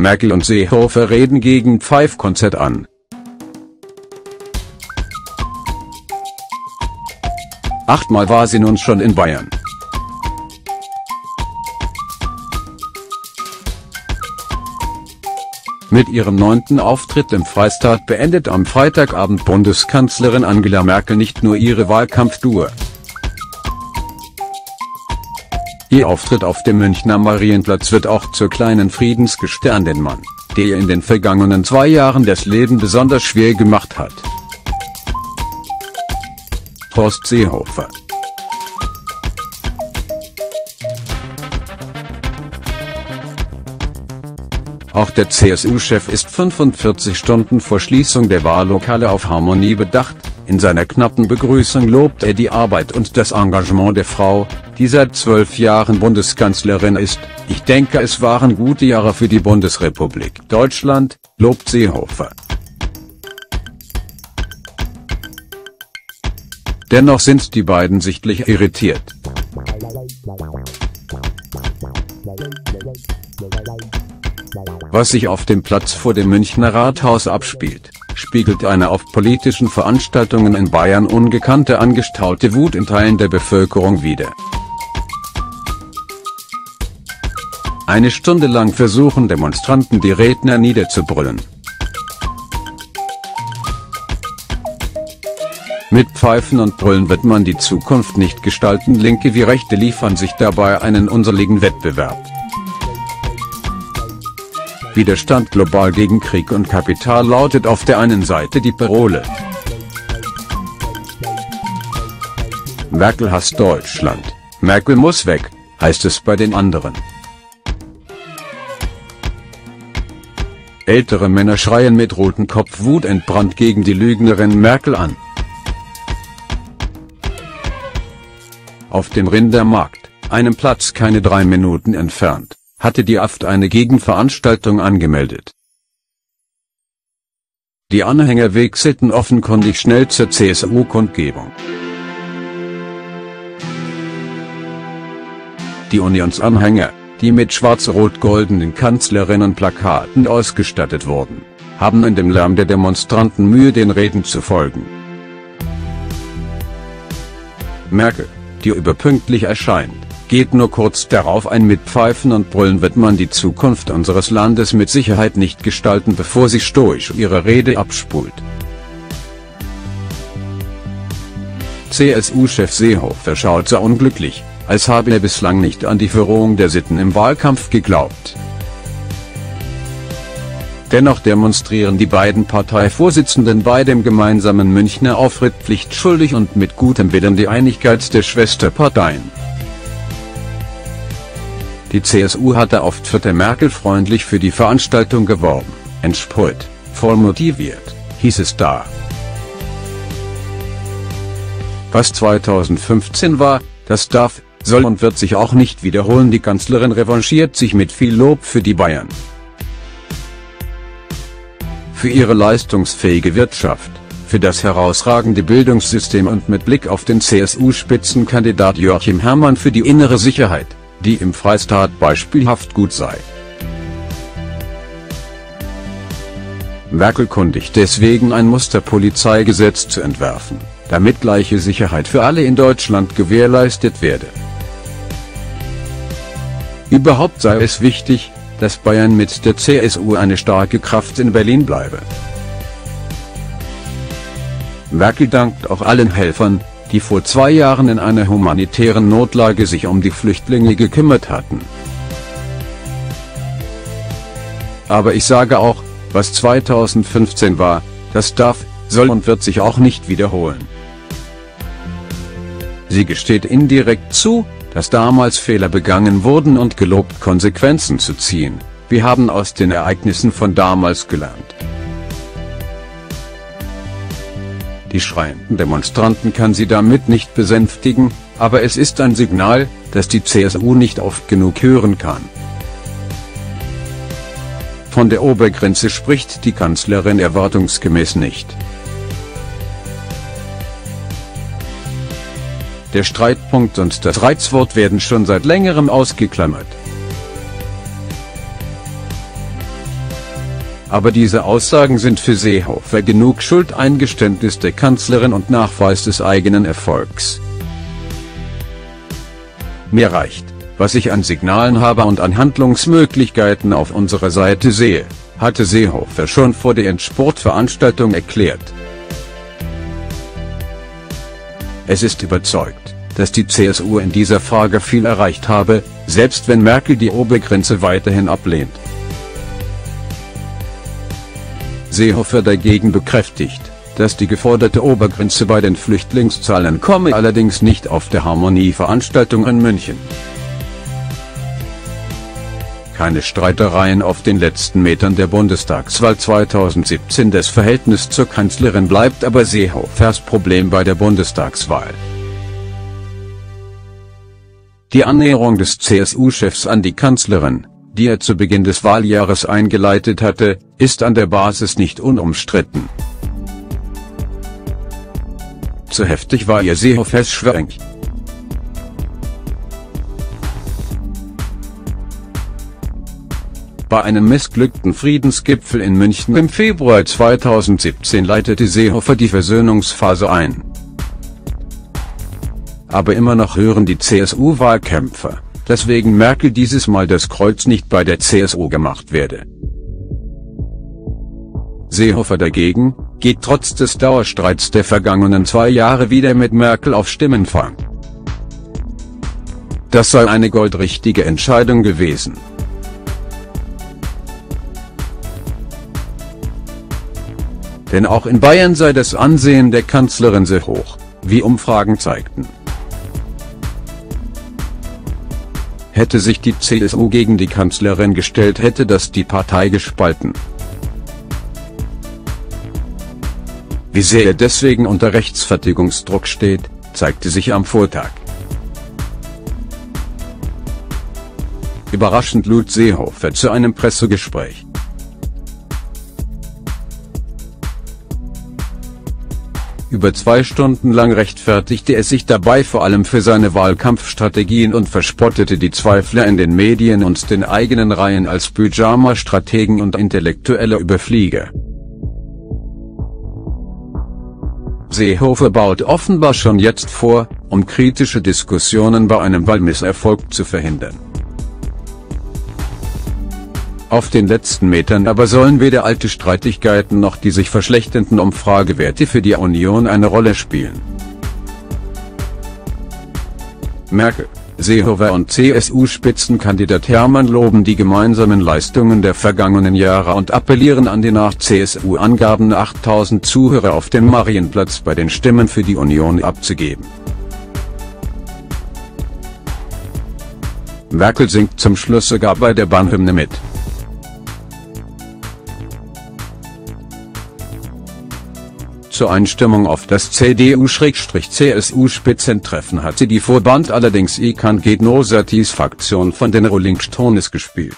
Merkel und Seehofer reden gegen Pfeif-Konzert an. Achtmal war sie nun schon in Bayern. Mit ihrem 9. Auftritt im Freistaat beendet am Freitagabend Bundeskanzlerin Angela Merkel nicht nur ihre Wahlkampftour. Ihr Auftritt auf dem Münchner Marienplatz wird auch zur kleinen Friedensgeste an den Mann, der ihr in den vergangenen 2 Jahren das Leben besonders schwer gemacht hat. Horst Seehofer. Auch der CSU-Chef ist 45 Stunden vor Schließung der Wahllokale auf Harmonie bedacht. In seiner knappen Begrüßung lobt er die Arbeit und das Engagement der Frau, die seit 12 Jahren Bundeskanzlerin ist. Ich denke, es waren gute Jahre für die Bundesrepublik Deutschland, lobt Seehofer. Dennoch sind die beiden sichtlich irritiert. Was sich auf dem Platz vor dem Münchner Rathaus abspielt, spiegelt eine auf politischen Veranstaltungen in Bayern ungekannte angestaute Wut in Teilen der Bevölkerung wider. Eine Stunde lang versuchen Demonstranten die Redner niederzubrüllen. Mit Pfeifen und Brüllen wird man die Zukunft nicht gestalten. Linke wie Rechte liefern sich dabei einen unseligen Wettbewerb. Widerstand global gegen Krieg und Kapital lautet auf der einen Seite die Parole. Merkel hasst Deutschland, Merkel muss weg, heißt es bei den anderen. Ältere Männer schreien mit rotem Kopf wutentbrannt gegen die Lügnerin Merkel an. Auf dem Rindermarkt, einem Platz keine 3 Minuten entfernt, hatte die AfD eine Gegenveranstaltung angemeldet. Die Anhänger wechselten offenkundig schnell zur CSU-Kundgebung. Die Unionsanhänger, die mit schwarz-rot-goldenen Kanzlerinnenplakaten ausgestattet wurden, haben in dem Lärm der Demonstranten Mühe, den Reden zu folgen. Merkel, die überpünktlich erscheint, geht nur kurz darauf ein. Mit Pfeifen und Brüllen wird man die Zukunft unseres Landes mit Sicherheit nicht gestalten, bevor sie stoisch ihre Rede abspult. CSU-Chef Seehofer schaut so unglücklich, als habe er bislang nicht an die Führung der Sitten im Wahlkampf geglaubt. Dennoch demonstrieren die beiden Parteivorsitzenden bei dem gemeinsamen Münchner Auftritt pflichtschuldig und mit gutem Willen die Einigkeit der Schwesterparteien. Die CSU hatte oft für Merkel freundlich für die Veranstaltung geworben, entsprüht, voll motiviert, hieß es da. Was 2015 war, das darf, soll und wird sich auch nicht wiederholen. Die Kanzlerin revanchiert sich mit viel Lob für die Bayern. Für ihre leistungsfähige Wirtschaft, für das herausragende Bildungssystem und mit Blick auf den CSU-Spitzenkandidat Joachim Herrmann für die innere Sicherheit, die im Freistaat beispielhaft gut sei. Merkel kündigt deswegen ein Musterpolizeigesetz zu entwerfen, damit gleiche Sicherheit für alle in Deutschland gewährleistet werde. Überhaupt sei es wichtig, dass Bayern mit der CSU eine starke Kraft in Berlin bleibe. Merkel dankt auch allen Helfern, die vor 2 Jahren in einer humanitären Notlage sich um die Flüchtlinge gekümmert hatten. Aber ich sage auch, was 2015 war, das darf, soll und wird sich auch nicht wiederholen. Sie gesteht indirekt zu, dass damals Fehler begangen wurden und gelobt, Konsequenzen zu ziehen. Wir haben aus den Ereignissen von damals gelernt. Die schreienden Demonstranten kann sie damit nicht besänftigen, aber es ist ein Signal, das die CSU nicht oft genug hören kann. Von der Obergrenze spricht die Kanzlerin erwartungsgemäß nicht. Der Streitpunkt und das Reizwort werden schon seit längerem ausgeklammert. Aber diese Aussagen sind für Seehofer genug Schuldeingeständnis der Kanzlerin und Nachweis des eigenen Erfolgs. Mir reicht, was ich an Signalen habe und an Handlungsmöglichkeiten auf unserer Seite sehe, hatte Seehofer schon vor der Endspurt-Veranstaltung erklärt. Es ist überzeugt, dass die CSU in dieser Frage viel erreicht habe, selbst wenn Merkel die Obergrenze weiterhin ablehnt. Seehofer dagegen bekräftigt, dass die geforderte Obergrenze bei den Flüchtlingszahlen komme, allerdings nicht auf der Harmonie-Veranstaltung in München. Keine Streitereien auf den letzten Metern der Bundestagswahl 2017. Das Verhältnis zur Kanzlerin bleibt aber Seehofers Problem bei der Bundestagswahl. Die Annäherung des CSU-Chefs an die Kanzlerin, die er zu Beginn des Wahljahres eingeleitet hatte, ist an der Basis nicht unumstritten. Zu heftig war ihr Seehofers Schwenk. Bei einem missglückten Friedensgipfel in München im Februar 2017 leitete Seehofer die Versöhnungsphase ein. Aber immer noch hören die CSU-Wahlkämpfer, dass wegen Merkel dieses Mal das Kreuz nicht bei der CSU gemacht werde. Seehofer dagegen geht trotz des Dauerstreits der vergangenen 2 Jahre wieder mit Merkel auf Stimmenfang. Das sei eine goldrichtige Entscheidung gewesen. Denn auch in Bayern sei das Ansehen der Kanzlerin sehr hoch, wie Umfragen zeigten. Hätte sich die CSU gegen die Kanzlerin gestellt, hätte das die Partei gespalten. Wie sehr er deswegen unter Rechtfertigungsdruck steht, zeigte sich am Vortag. Überraschend lud Seehofer zu einem Pressegespräch. Über 2 Stunden lang rechtfertigte er sich dabei vor allem für seine Wahlkampfstrategien und verspottete die Zweifler in den Medien und den eigenen Reihen als Pyjama-Strategen und intellektuelle Überflieger. Seehofer baut offenbar schon jetzt vor, um kritische Diskussionen bei einem Wahlmisserfolg zu verhindern. Auf den letzten Metern aber sollen weder alte Streitigkeiten noch die sich verschlechternden Umfragewerte für die Union eine Rolle spielen. Merkel, Seehofer und CSU-Spitzenkandidat Hermann loben die gemeinsamen Leistungen der vergangenen Jahre und appellieren an die nach CSU-Angaben 8000 Zuhörer auf dem Marienplatz bei den Stimmen für die Union abzugeben. Merkel singt zum Schluss sogar bei der Bahnhymne mit. Zur Einstimmung auf das CDU-CSU-Spitzentreffen hatte die Vorstand allerdings Ican Gednosatis Fraktion von den Rolling Stones gespielt.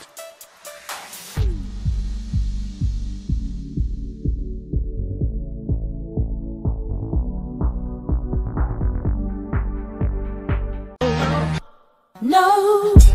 No.